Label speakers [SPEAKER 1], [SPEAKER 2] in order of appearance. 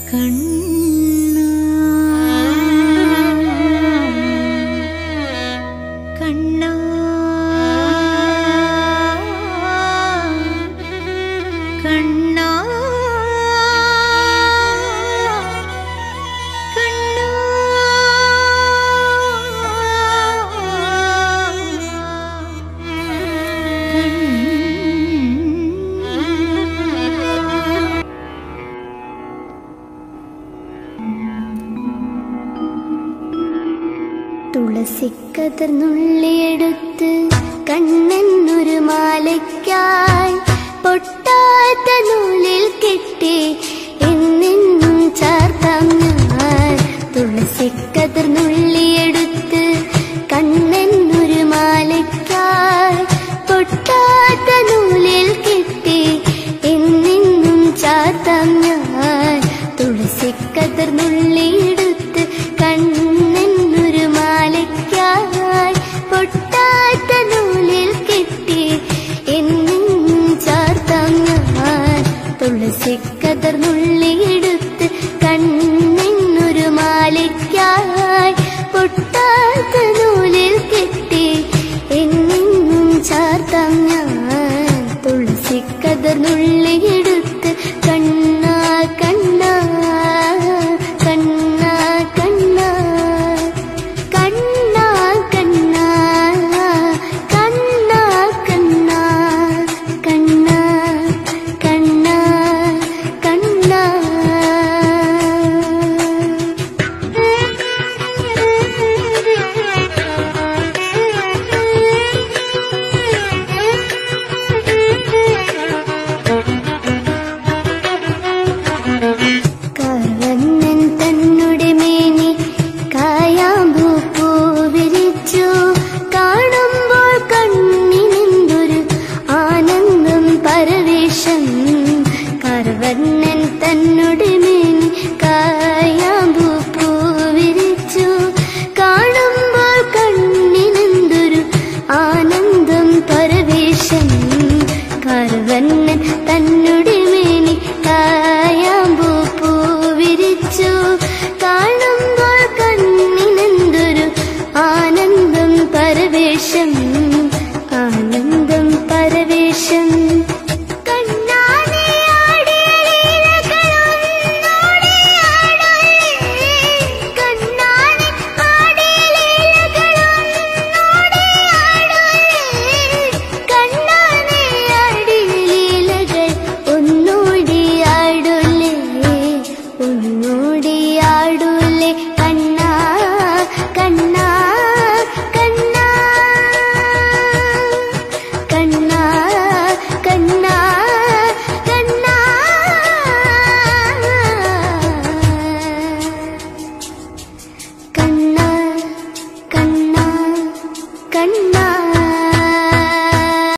[SPEAKER 1] തുളസിക്കതിർന്നുള്ളിയെടുത്ത് കണ്ണനൊരു മാലയ്ക്കായി പൊട്ടാത്ത നൂലിൽ കെട്ടി എന്നെന്നും ചാർത്താം ഞാൻ. തുളസിക്കതിർന്നുള്ളിയെടുത്ത് കണ്ണനൊരു മാലയ്ക്കായി പൊട്ടാത്ത നൂലിൽ കെട്ടി എന്നെന്നും ചാർത്താം ഞാൻ. തുളസിക്കതിർന്നുള്ളിയെടുത്ത് കണ്ണനൊരു മാലയ്ക്കായി പൊട്ടാത്ത നൂലിൽ കെട്ടി എന്നെന്നും ചാർത്താം ഞാൻ. തുളസിക്കതിർന്നുള്ളിയെടുത്ത് കണ്ണനൊരു മാലയ്ക്കായി പൊട്ടാത്ത നൂലിൽ കെട്ടി എന്നെന്നും ചാർത്താം ഞാൻ. തുളസിക്കതിർന്നുള്ളിയെടുത്ത് കണ്ണാ കണ്ണാ കണ്ണാ കണ്ണാ കണ്ണാ കണ്ണാ കണ്ണാ കണ്ണാ കണ്ണാ കണ്ണാ കണ്ണാ. കർവണ്ണൻ തന്നുടെ മേനി കായാമ്പൂ പൂവിരിച്ചു കാണുമ്പോൾ കണ്ണിനെന്തൊരു ആനന്ദം പരവേശം. കർവണ്ണൻ തന്നുടെ മേനി കായാമ്പൂ പൂവിരിച്ചു കാണുമ്പോൾ കണ്ണിനെന്തൊരു ആനന്ദം പരവേശം. കർവണ്ണൻ തന്നുടെ മേനി കായാമ്പൂ പൂവിരിച്ചു കാണുമ്പോൾ കണ്ണിനെന്തൊരു ആനന്ദം പരവേശം. ആനന്ദം പരവേശം.